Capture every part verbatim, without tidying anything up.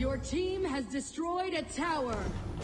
Your team has destroyed a tower.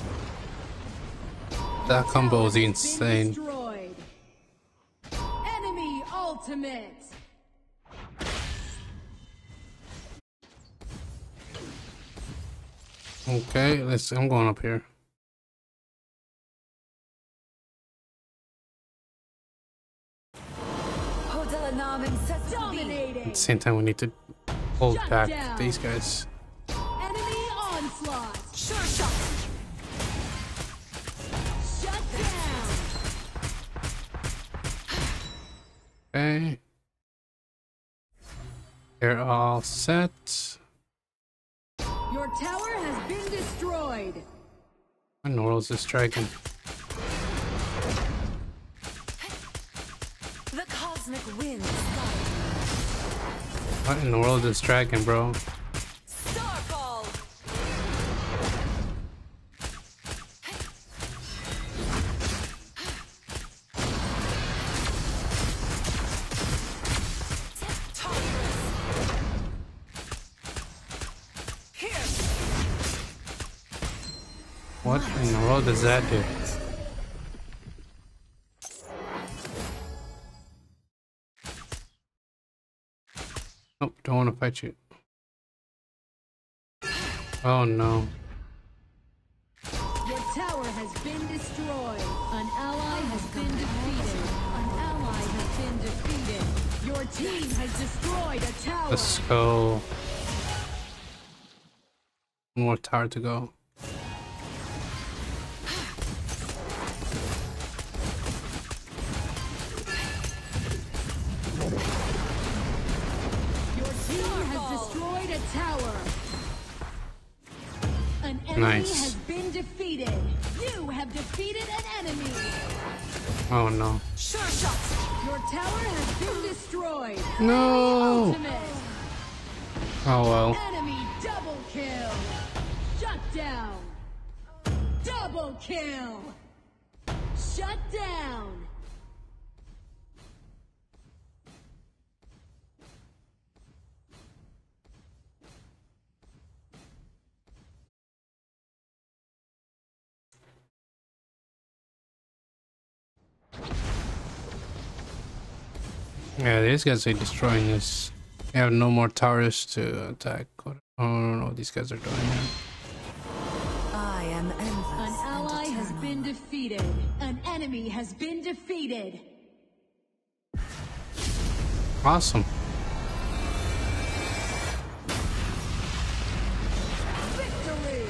That combo is insane. Enemy ultimate. Okay, let's. I'm going up here. At the same time, we need to hold Shut back down. These guys. Enemy onslaught. Sure shot. Shut down. Okay. They're all set. Your tower has been destroyed. What in the world is this dragon? The cosmic wind. What in the world is this dragon, bro? Starfall. What in the world does that do? Nope, don't want to fight you. Oh no. Your tower has been destroyed. An ally has been defeated. An ally has been defeated. Your team has destroyed a tower. Let's go. One more tower to go. Tower. An enemy Nice. has been defeated. You have defeated an enemy. Oh no. Sure shot. Your tower has been destroyed. No. Oh well. Enemy double kill. Shut down. Double kill. Shut down. Yeah, these guys are destroying this. They have no more towers to attack. I don't know what these guys are doing here. I am endless. An ally has been defeated. An enemy has been defeated. Awesome. Victory.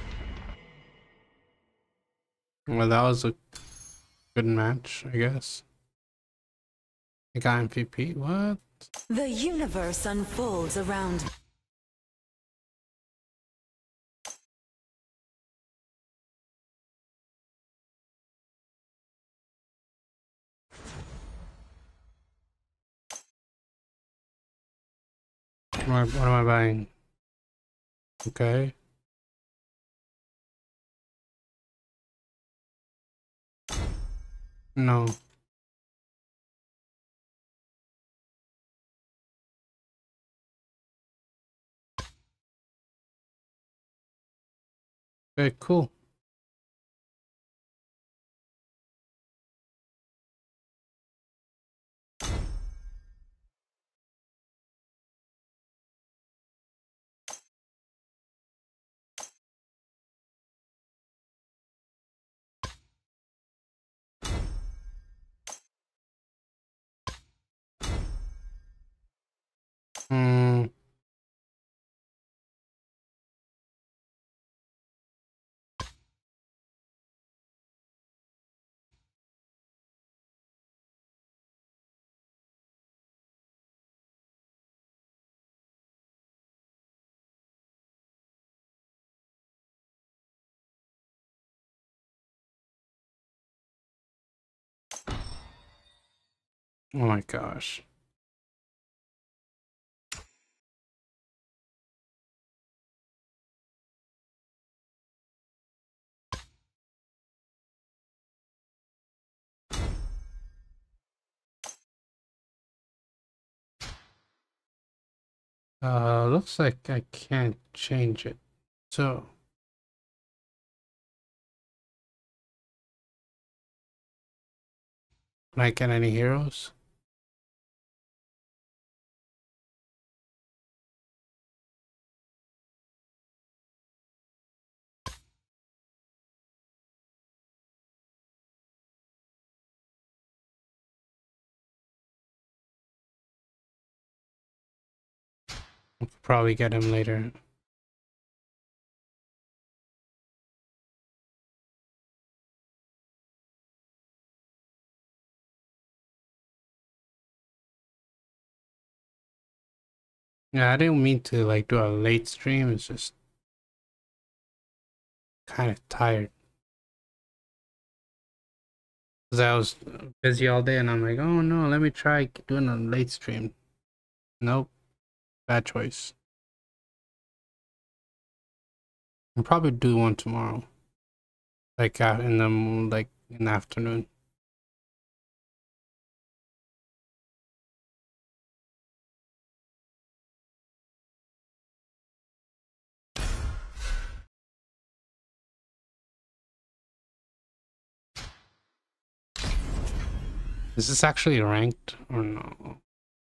Well, that was a good match, I guess. I got M V P. What? The universe unfolds around me. What am I, what am I buying? Okay. No. Okay, cool. Hmm. Oh my gosh. Uh, looks like I can't change it. So. Can I get any heroes? We'll probably get him later. Yeah, I didn't mean to like do a late stream. It's just kind of tired. Cause I was busy all day and I'm like, oh no, let me try doing a late stream. Nope. Bad choice. I'll probably do one tomorrow. Like uh, in the like in the afternoon. Is this actually ranked or no?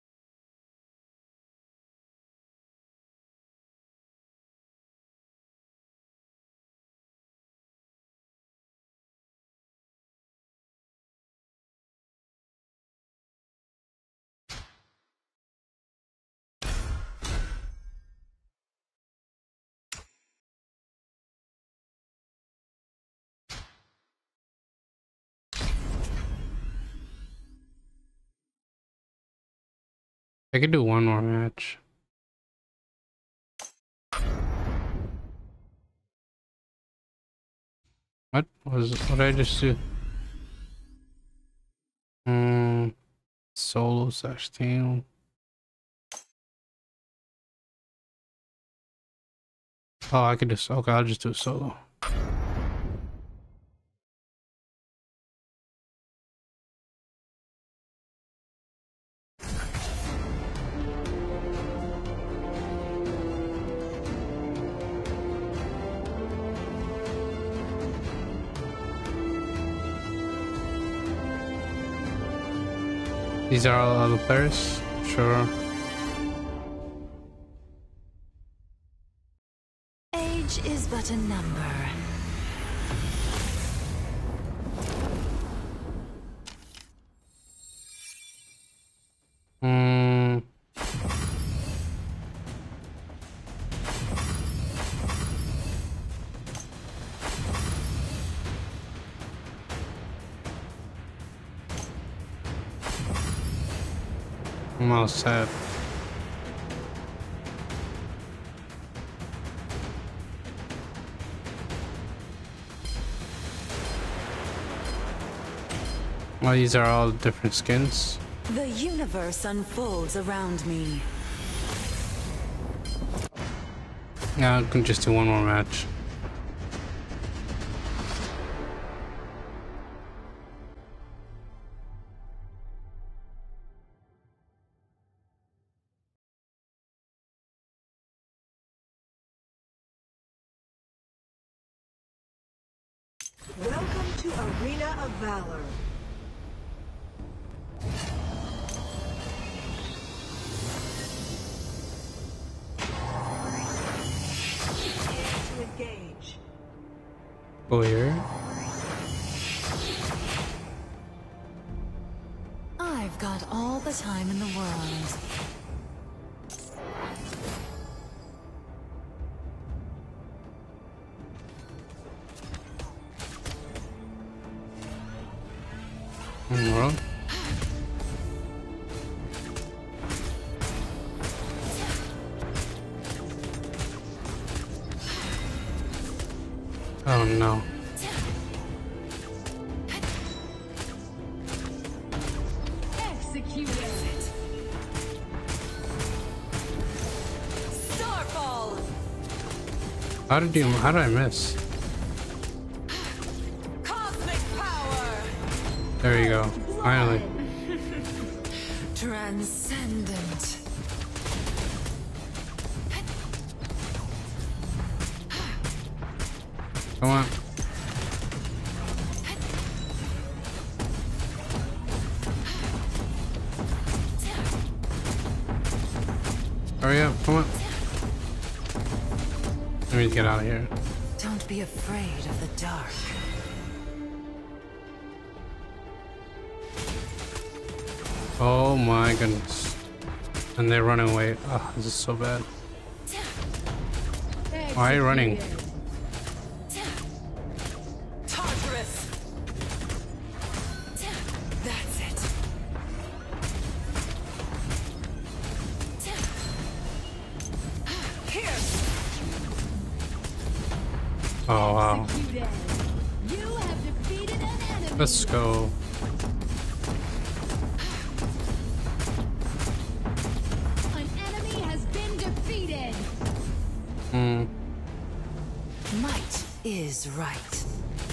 I could do one more match. What was what did I just do? Hmm. Solo slash team. Oh, I could just okay. I'll just do a solo. These are all other players? Sure. Age is but a number. Hmm. I'm all set. Well, these are all different skins. The universe unfolds around me. Yeah, I can just do one more match. Welcome to Arena of Valor. To engage. Go here. I've got all the time in the world. World. Oh no. Executed. Starfall! How did you how did I miss? Cosmic power! There you go. Finally. Transcendent. Come on. Hurry up, come on. Let me get out of here. Don't be afraid of the dark. Oh my goodness. And they're running away. Oh, this is so bad. Why are you running? Tartarus. That's it. Here. Oh wow. Executed. You have defeated an enemy. Let's go. An enemy has been defeated. Hmm. Might is right.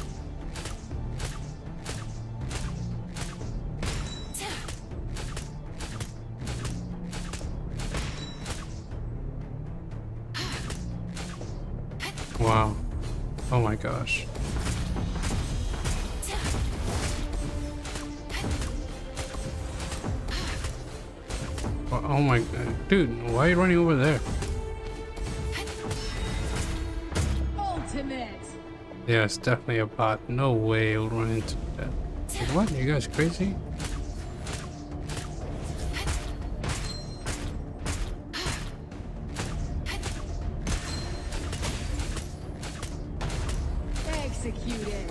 Wow. Oh my gosh. Oh oh my god. Dude, why are you running over there? Ultimate. Yeah, it's definitely a bot. No way it'll run into that. Like, what? You guys crazy? Executed.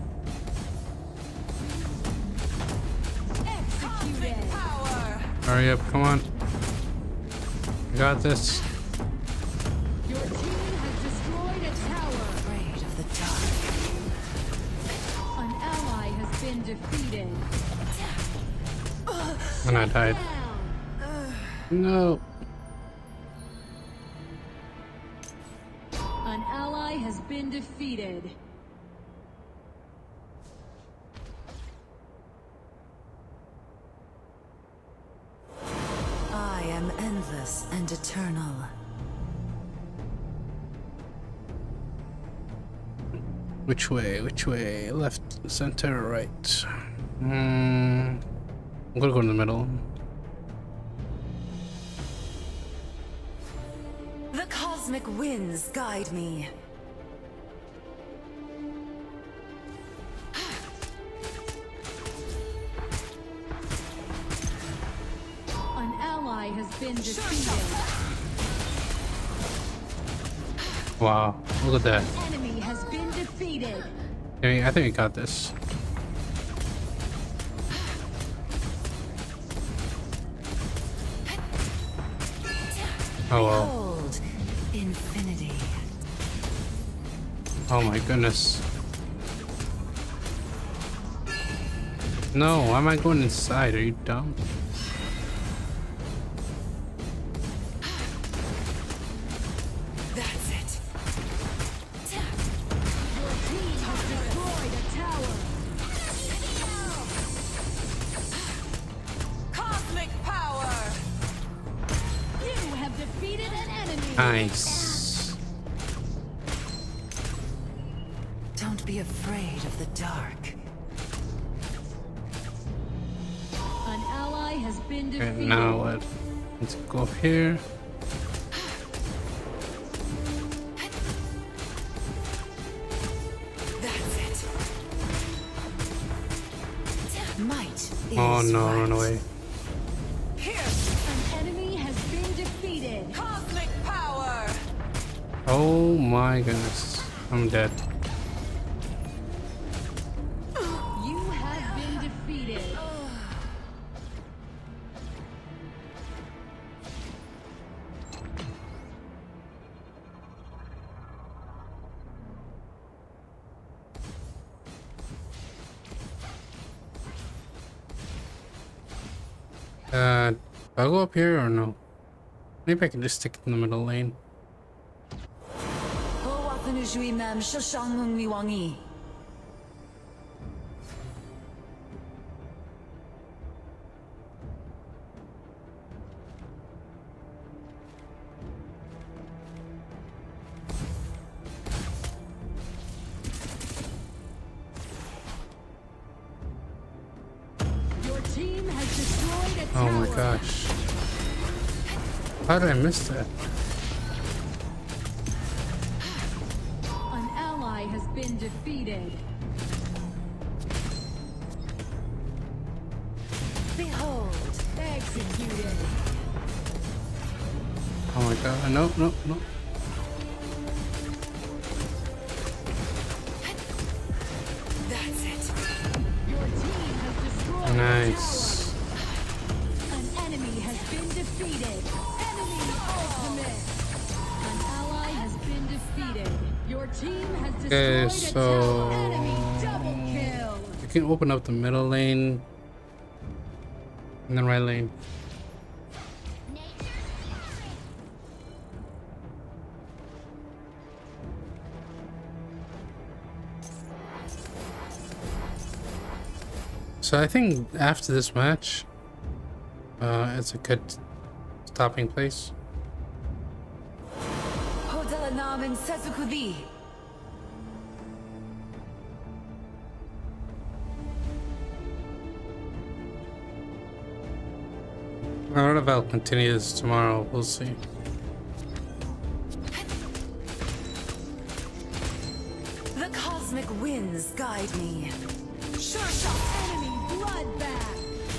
Executed. Power. Hurry up, come on. You got this. Your team has destroyed a tower. Afraid of the dark. An ally has been defeated. And I died. Down. No. An ally has been defeated. I am endless and eternal. Which way? Which way? Left, center, right? Hmm. I'm gonna go in the middle. The cosmic winds guide me. An ally has been defeated. Wow. Look at that. Enemy has been defeated. Okay, I think we got this. Oh well. Behold, infinity. Oh my goodness. No, why am I going inside? Are you dumb? That's it. Your team has destroyed a tower. Cosmic power. You have defeated an enemy. Nice. Don't be afraid of the dark. An ally has been Okay, defeated. now what? Let's go here. That's it. Might is Oh no, right. run away. Here. An enemy has been defeated. Cosmic power. Oh my goodness. I'm dead. You have been defeated. Uh, do I go up here or no? Maybe I can just stick in the middle lane. gosh. How did I miss that? An ally has been defeated. Behold, Executed. Oh my god. No, no, no. that's it. Your team has destroyed Nice. a tower. An enemy has been defeated. Enemy ultimate. An ally has been defeated. Your team has destroyed Okay, a so tower. Enemy double kill. you can open up the middle lane and the right lane. So I think after this match, uh, it's a good stopping place. Hodala namen Sazukudi. I don't know if I'll continue this tomorrow. We'll see. The cosmic winds guide me. Sure shot. Enemy bloodbath.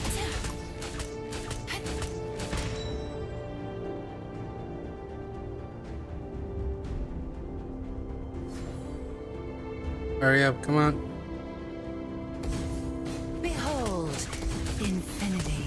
Hurry up, come on. Behold, infinity.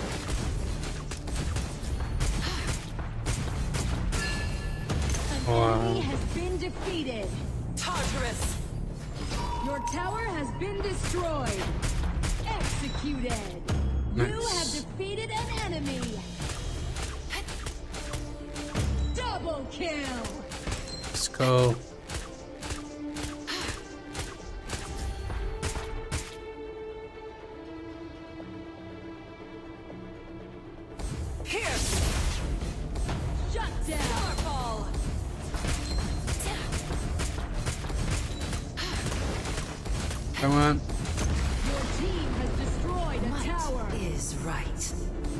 An Wow. enemy has been defeated. Tartarus. Your tower has been destroyed. Executed. You Nice. have defeated an enemy. Double kill. Let's go. Here. Shut down. Starfall. Come on. Your team has destroyed a Might tower. is right.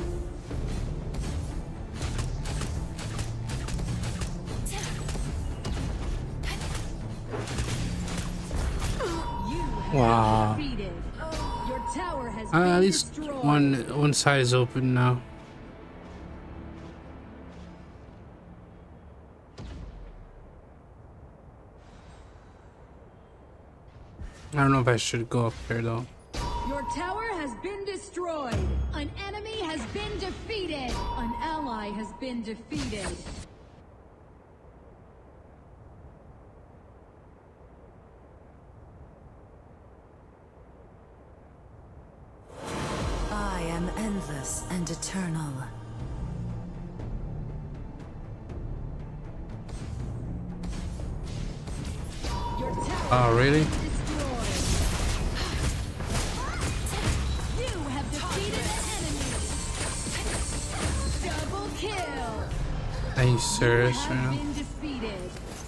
You have Wow. been defeated. Your tower has Uh, been at least destroyed. one one side is open now. I don't know if I should go up there though. Your tower has been destroyed. An enemy has been defeated. An ally has been defeated. I am endless and eternal. Your tower Oh, really? has been destroyed. You have defeated an enemy. Double kill. Are you serious You right have now? been defeated.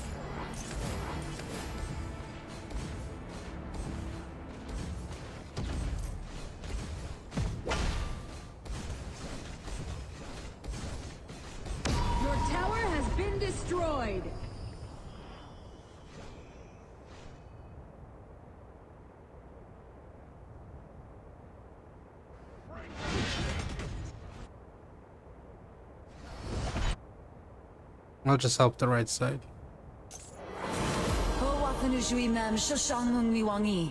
Your tower has been destroyed. I'll just help the right side. Howakanujui mam shoshangmung miwangi.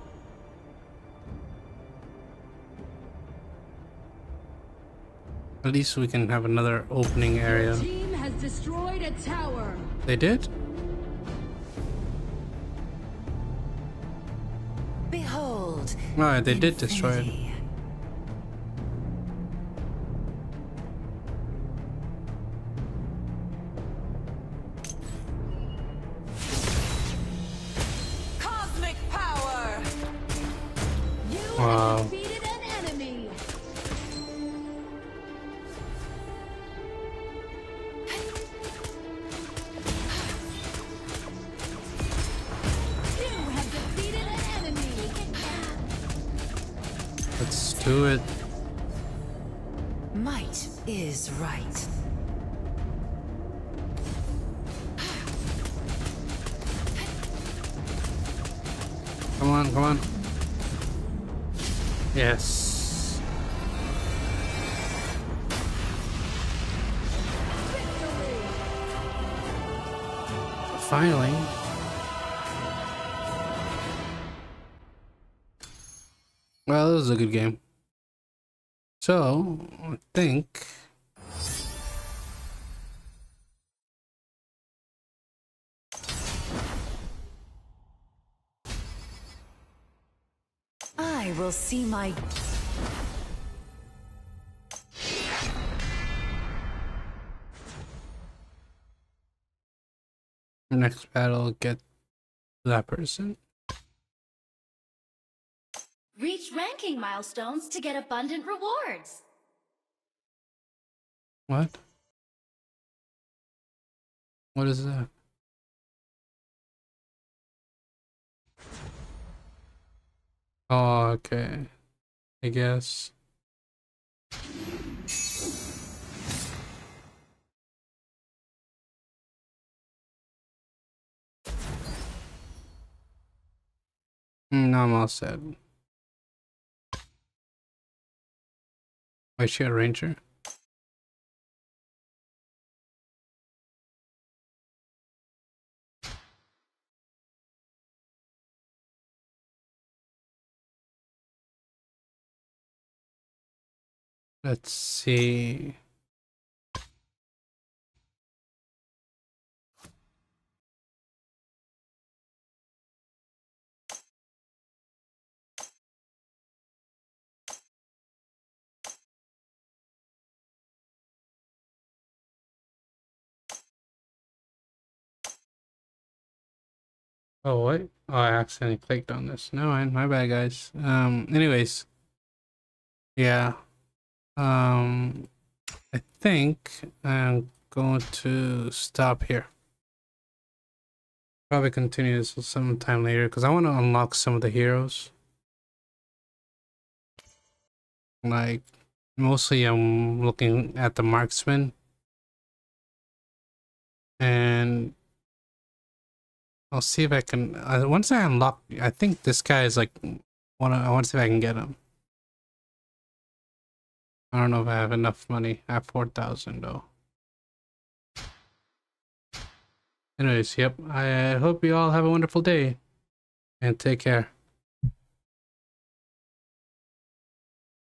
At least we can have another opening area. Team has destroyed a tower. They did? Behold. No, they did destroy it. infinity. Cosmic power. You Wow. have defeated an enemy. You have defeated an enemy. Let's do it. is right. Come on, come on. Yes. Finally. Well, this was a good game. So, I think I will see my... next battle get that person. Reach ranking milestones to get abundant rewards. What? What is that? Oh, okay. I guess. Mm, no, I'm all set. Wait, she a ranger? Let's see. Oh, what? Oh, I accidentally clicked on this. No, mind, my bad, guys. Um, anyways. Yeah. Um, I think I'm going to stop here. Probably continue this sometime later because I want to unlock some of the heroes. Like, mostly I'm looking at the marksman. And I'll see if I can, uh, once I unlock, I think this guy is like, wanna, I want to see if I can get him. I don't know if I have enough money. I have four thousand though. Anyways, yep. I hope you all have a wonderful day and take care.